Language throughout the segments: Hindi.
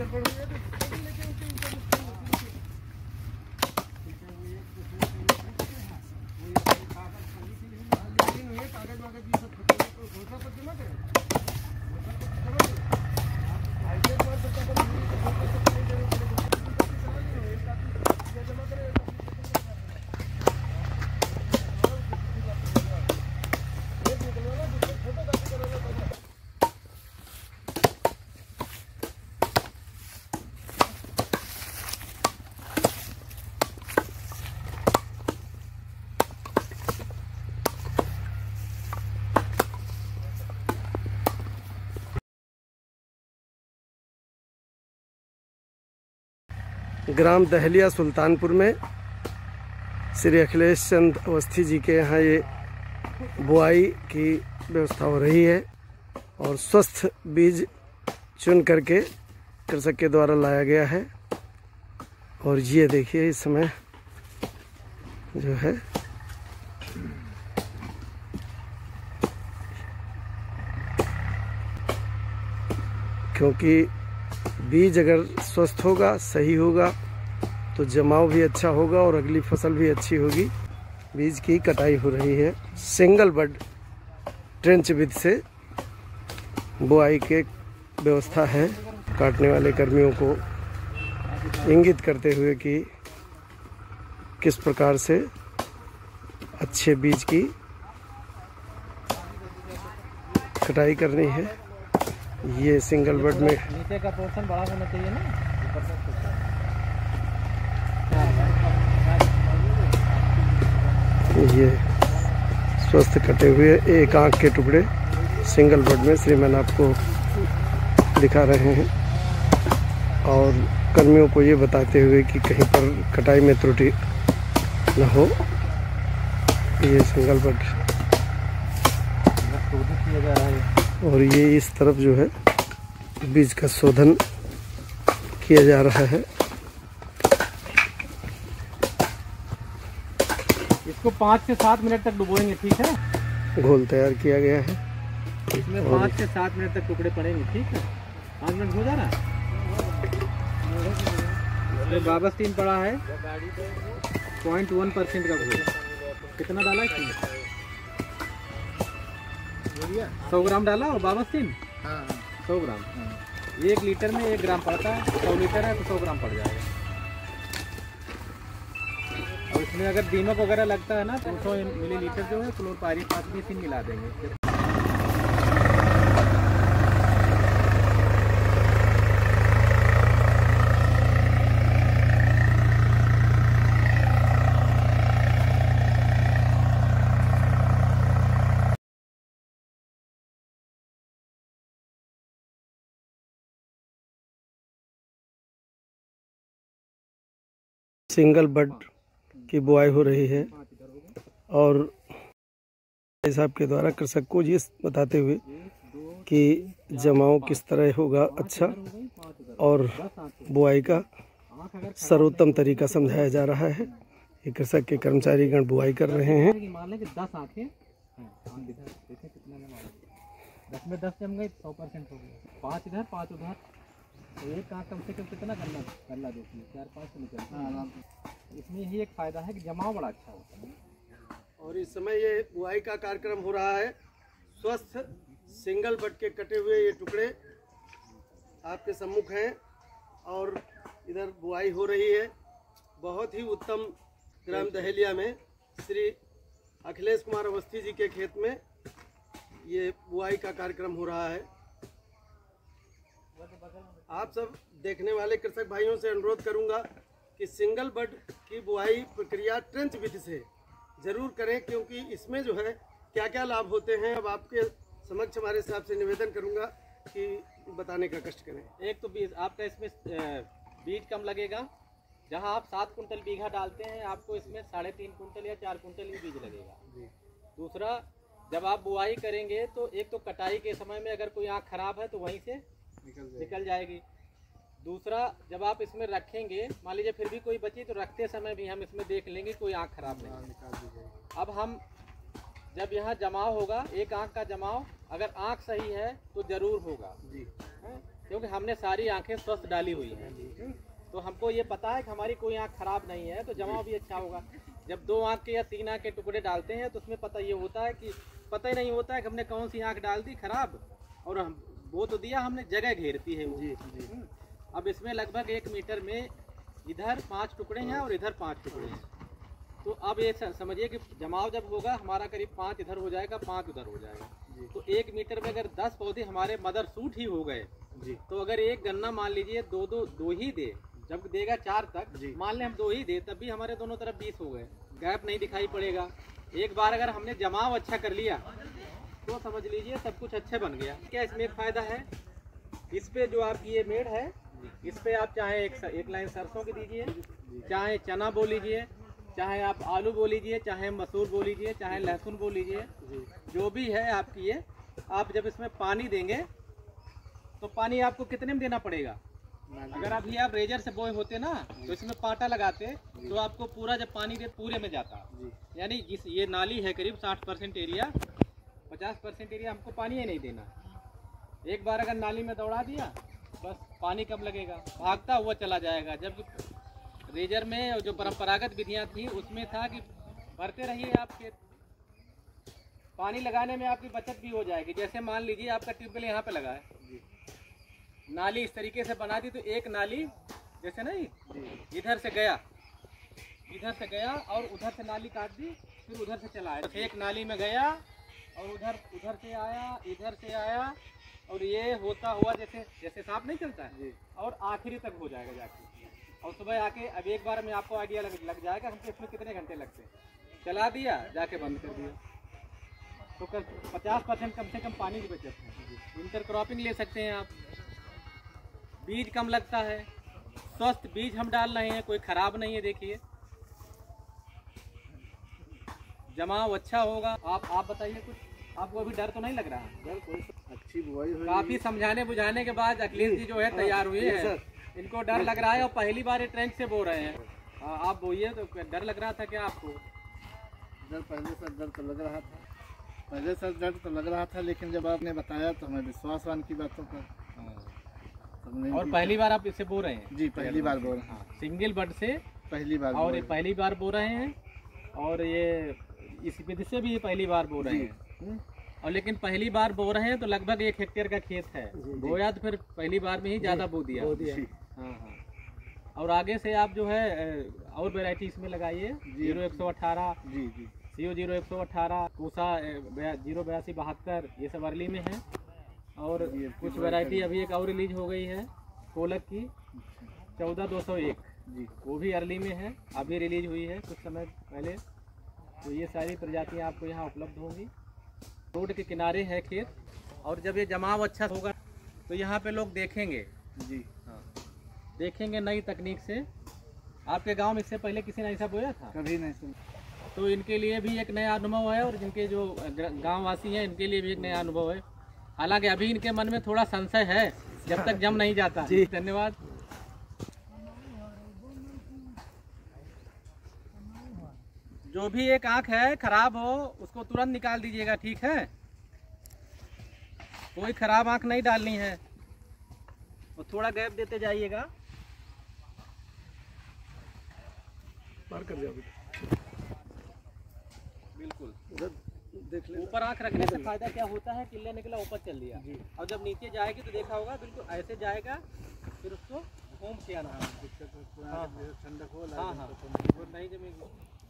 ग्राम दहलिया सुल्तानपुर में श्री अखिलेश चंद अवस्थी जी के यहाँ ये बुआई की व्यवस्था हो रही है और स्वस्थ बीज चुन करके कृषक के द्वारा लाया गया है। और ये देखिए इस समय जो है क्योंकि बीज अगर स्वस्थ होगा, सही होगा तो जमाव भी अच्छा होगा और अगली फसल भी अच्छी होगी। बीज की कटाई हो रही है। सिंगल बड ट्रेंच विधि से बुआई के व्यवस्था है। काटने वाले कर्मियों को इंगित करते हुए कि किस प्रकार से अच्छे बीज की कटाई करनी है। ये सिंगल बड में नीचे का पोर्शन बड़ा होना चाहिए ना, ये स्वस्थ कटे हुए एक आंख के टुकड़े सिंगल बड में श्रीमान आपको दिखा रहे हैं और कर्मियों को ये बताते हुए कि कहीं पर कटाई में त्रुटि न हो। ये सिंगल बड किया जा रहा है और ये इस तरफ जो है बीज का शोधन किया जा रहा है। इसको 5 से 7 मिनट तक डुबोएंगे, ठीक है। घोल तैयार किया गया है। इसमें 5 से 7 मिनट तक टुकड़े पड़ेंगे, ठीक है। 5 मिनट हो जा रहा है। बाबस्तीन पड़ा है 0.1% का घोल। कितना डाला इसमें? 100 ग्राम डाला और बाबस्तीन 100 ग्राम। 1 लीटर में 1 ग्राम पड़ता है। 100 लीटर है तो 100 ग्राम पड़ जाएगा। और इसमें अगर दीमक वगैरह लगता है ना तो 200 मिलीलीटर जो है क्लोरपायरीफास मिला देंगे। सिंगल बड की बुआई हो रही है और साहब के द्वारा कृषक को ये बताते हुए कि जमाव किस तरह होगा अच्छा और बुआई का सर्वोत्तम तरीका समझाया जा रहा है। ये कृषक के कर्मचारीगण बुआई कर रहे हैं। 10 आंखें 10 में 10 जम गई 100% हो गया। 5 इधर 5 उधर तो एक आँख कम से कम कितना करना देखिए 4-5 तो निकल। इसमें यही एक फायदा है कि जमाव बड़ा अच्छा होता है। और इस समय ये बुआई का कार्यक्रम हो रहा है। स्वस्थ सिंगल बड के कटे हुए ये टुकड़े आपके सम्मुख हैं और इधर बुआई हो रही है। बहुत ही उत्तम ग्राम दहलिया में श्री अखिलेश कुमार अवस्थी जी के खेत में ये बुआई का कार्यक्रम हो रहा है। आप सब देखने वाले कृषक भाइयों से अनुरोध करूंगा कि सिंगल बड की बुआई प्रक्रिया ट्रेंच विधि से जरूर करें, क्योंकि इसमें जो है क्या क्या लाभ होते हैं अब आपके समक्ष हमारे हिसाब से निवेदन करूंगा कि बताने का कष्ट करें। एक तो बीज आपका इसमें बीज कम लगेगा। जहां आप 7 कुंटल बीघा डालते हैं आपको इसमें 3.5 कुंटल या 4 कुंटल ही बीज लगेगा। दूसरा, जब आप बुआई करेंगे तो एक तो कटाई के समय में अगर कोई आँख खराब है तो वहीं से निकल जाएगी। दूसरा, जब आप इसमें रखेंगे मान लीजिए फिर भी कोई बची तो रखते समय भी हम इसमें देख लेंगे कोई आँख खराब नहीं। अब हम जब यहाँ जमाव होगा, एक आँख का जमाव अगर आँख सही है तो जरूर होगा जी। क्योंकि हमने सारी आंखें स्वस्थ डाली हुई हैं। तो हमको ये पता है कि हमारी कोई आंख खराब नहीं है, तो जमाव भी अच्छा होगा। जब 2 आंख के या 3 आंख के टुकड़े डालते हैं तो उसमें पता ये होता है कि पता ही नहीं होता है कि हमने कौन सी आंख डाल दी खराब, और हम वो तो दिया हमने, जगह घेरती है वो। जी। अब इसमें लगभग 1 मीटर में इधर 5 टुकड़े हैं और इधर 5 टुकड़े हैं। तो अब ये समझिए कि जमाव जब होगा हमारा करीब 5 इधर हो जाएगा, 5 उधर हो जाएगा। तो 1 मीटर में अगर 10 पौधे हमारे मदर सूट ही हो गए जी, तो अगर एक गन्ना मान लीजिए दो ही दे, जब देगा 4 तक, मान लें हम 2 ही दे, तब भी हमारे दोनों तरफ 20 हो गए, गैप नहीं दिखाई पड़ेगा। एक बार अगर हमने जमाव अच्छा कर लिया तो समझ लीजिए सब कुछ अच्छे बन गया। क्या इसमें एक फायदा है, इस पे जो आपकी ये मेड़ है, इस पे आप चाहे एक लाइन सरसों की दीजिए, चाहे चना बो लीजिए, चाहे आप आलू बो लीजिए, चाहे मसूर बो लीजिए, चाहे लहसुन बो लीजिए, जो भी है आपकी ये, आप जब इसमें पानी देंगे तो पानी आपको कितने में देना पड़ेगा। अगर अभी आप रेजर से बोए होते ना तो इसमें पाटा लगाते तो आपको पूरा जब पानी दे पूरे में जाता, यानी इस ये नाली है करीब 60% एरिया, 50% एरिया हमको पानी ही नहीं देना। एक बार अगर नाली में दौड़ा दिया बस पानी कब लगेगा, भागता हुआ चला जाएगा। जबकि रेजर में जो परंपरागत विधियां थी उसमें था कि भरते रहिए आप खेत, पानी लगाने में आपकी बचत भी हो जाएगी। जैसे मान लीजिए आपका ट्यूबवेल यहाँ पे लगा है, नाली इस तरीके से बना दी तो एक नाली जैसे नहीं इधर से गया और उधर से नाली काट दी, फिर उधर से चला आया, एक नाली में गया और उधर से आया, इधर से आया, और ये होता हुआ जैसे सांप नहीं चलता है, और आखिरी तक हो जाएगा जाके। और सुबह आके अब एक बार में आपको आइडिया लग जाएगा हमको इसमें कितने घंटे लगते हैं। चला दिया, जाके बंद कर दिया, तो 50% कम से कम पानी की बचत है। इंटर क्रॉपिंग ले सकते हैं आप, बीज कम लगता है, स्वस्थ बीज हम डाल रहे हैं, कोई खराब नहीं है। देखिए जमाव अच्छा होगा। आप बताइए कुछ, आपको अभी डर तो नहीं लग रहा? डर कोई, अच्छी बुआई हुई, काफी समझाने बुझाने के बाद अखिलेश जी जो है तैयार हुए हैं, इनको डर लग रहा है और पहली बार ये ट्रेंच से बो रहे हैं। आप बोइए, तो डर लग रहा था क्या आपको? पहले से डर तो लग रहा था, लेकिन जब आपने बताया तो हमें विश्वास हुआ की बातों पर। और पहली बार आप इससे बो रहे हैं? जी, पहली बार बो रहे हैं, सिंगल बड से पहली बार, और ये पहली बार बो रहे हैं, और ये इस विधि से भी पहली बार बो रहे हैं। और लेकिन पहली बार बो रहे हैं तो लगभग 1 हेक्टेयर का खेत है, बोया तो फिर पहली बार में ही ज़्यादा बो दिया। हाँ। और आगे से आप जो है और वैरायटी इसमें लगाइए, 0118 CO 0118, पूसा 08272, ये सब अर्ली में है। और कुछ वैरायटी अभी एक और रिलीज हो गई है कोलक की 14201 जी, वो भी अर्ली में है, अभी रिलीज हुई है कुछ समय पहले। तो ये सारी प्रजातियां आपको यहाँ उपलब्ध होंगी। रोड के किनारे है खेत, और जब ये जमाव अच्छा होगा तो यहाँ पे लोग देखेंगे जी, हाँ देखेंगे नई तकनीक से। आपके गांव में इससे पहले किसी ने ऐसा बोया था? कभी नहीं सुना। तो इनके लिए भी एक नया अनुभव है, और जिनके जो गाँव वासी हैं इनके लिए भी एक नया अनुभव है। हालांकि अभी इनके मन में थोड़ा संशय है, जब तक जम नहीं जाता। जी धन्यवाद। जो भी एक आंख है खराब हो उसको तुरंत निकाल दीजिएगा, ठीक है? कोई खराब आंख नहीं डालनी है, और थोड़ा गैप देते जाइएगा। पार कर जाओ बिल्कुल। देख ले, ऊपर आंख रखने से फायदा क्या होता है, किले निकला ऊपर चल दिया, और जब नीचे जाएगी तो देखा होगा बिल्कुल ऐसे जाएगा, फिर उसको घूम के आना है। ठंडक हो, हाँ वो नहीं जमेगी।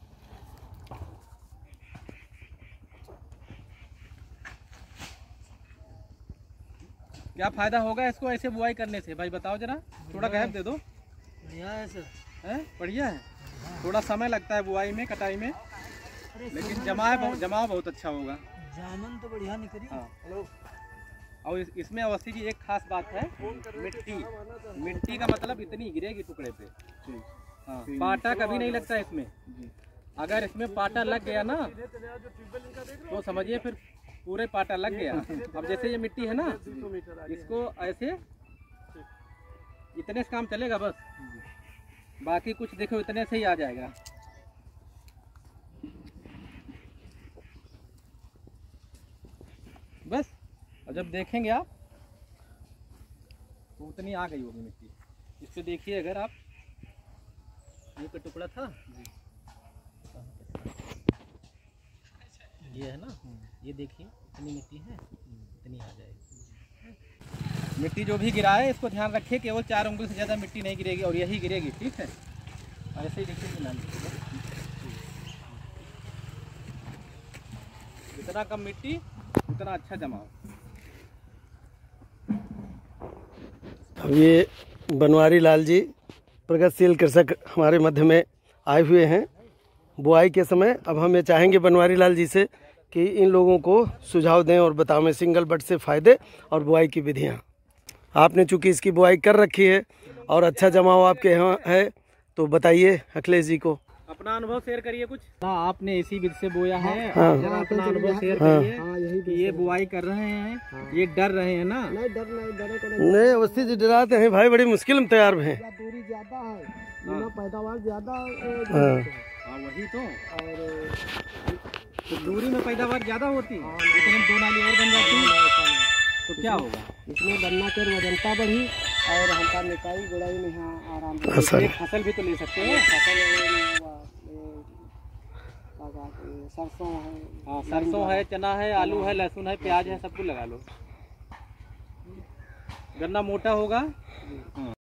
क्या फायदा होगा इसको ऐसे बुआई करने से, भाई बताओ जरा, थोड़ा गैप दे दो। बढ़िया है सर, है बढ़िया है। थोड़ा समय लगता है बुआई में, कटाई में, लेकिन जमाव बहुत अच्छा होगा। जामन तो बढ़िया निकली। हाँ। और इसमें अवश्य की एक खास बात है, मिट्टी का मतलब इतनी गिरेगी टुकड़े पे। हाँ, पाटा कभी नहीं लगता इसमें। अगर इसमें पाटा लग गया ना तो समझिए फिर पूरे पाटा लग गया। अब जैसे ये मिट्टी है ना, इसको ऐसे इतने से काम चलेगा बस, बाकी कुछ देखो इतने से ही आ जाएगा। बस। और जब देखेंगे आप तो उतनी आ गई होगी मिट्टी। इस पे देखिए, अगर आप ये पे टुकड़ा था ये है ना, ये देखिए इतनी मिट्टी है, इतनी आ जाएगी। मिट्टी जो भी गिरा है इसको ध्यान रखिए, केवल 4 उंगली से ज़्यादा मिट्टी नहीं गिरेगी और यही गिरेगी, ठीक है। ऐसे ही देखिए मिला लीजिएगा, जितना कम मिट्टी उतना अच्छा जमाव। अब ये बनवारी लाल जी प्रगतिशील कृषक हमारे मध्य में आए हुए हैं बुआई के समय। अब हम ये चाहेंगे बनवारी लाल जी से कि इन लोगों को सुझाव दें और बतावें सिंगल बड से फ़ायदे और बुआई की विधियाँ। आपने चूँकि इसकी बुआई कर रखी है और अच्छा जमाव आपके यहाँ है, तो बताइए अखिलेश जी को अपना अनुभव शेयर करिए कुछ। हाँ, आपने इसी विधि से बोया है, हाँ। जरा अपना अनुभव शेयर करिए कि ये बुआई कर रहे हैं, ये डर रहे हैं ना? नहीं, अवस्थी जी डराते हैं भाई, बड़ी मुश्किल में तैयार हैं। दूरी ज्यादा है, पैदावार ज्यादा। हाँ, वही तो, और दूरी में पैदावार ज्यादा होती है, इतने में 2 नाली और बन जाती है, तो क्या होगा? इसमें बनना कर वजनता बढ़ी और हमका निकाई गुड़ाई में यहाँ आराम फसल फसल भी तो ले सकते हैं। सरसों है, हाँ, सरसों है, चना है, आलू है, लहसुन है, प्याज है, सब कुछ लगा लो। गन्ना मोटा होगा।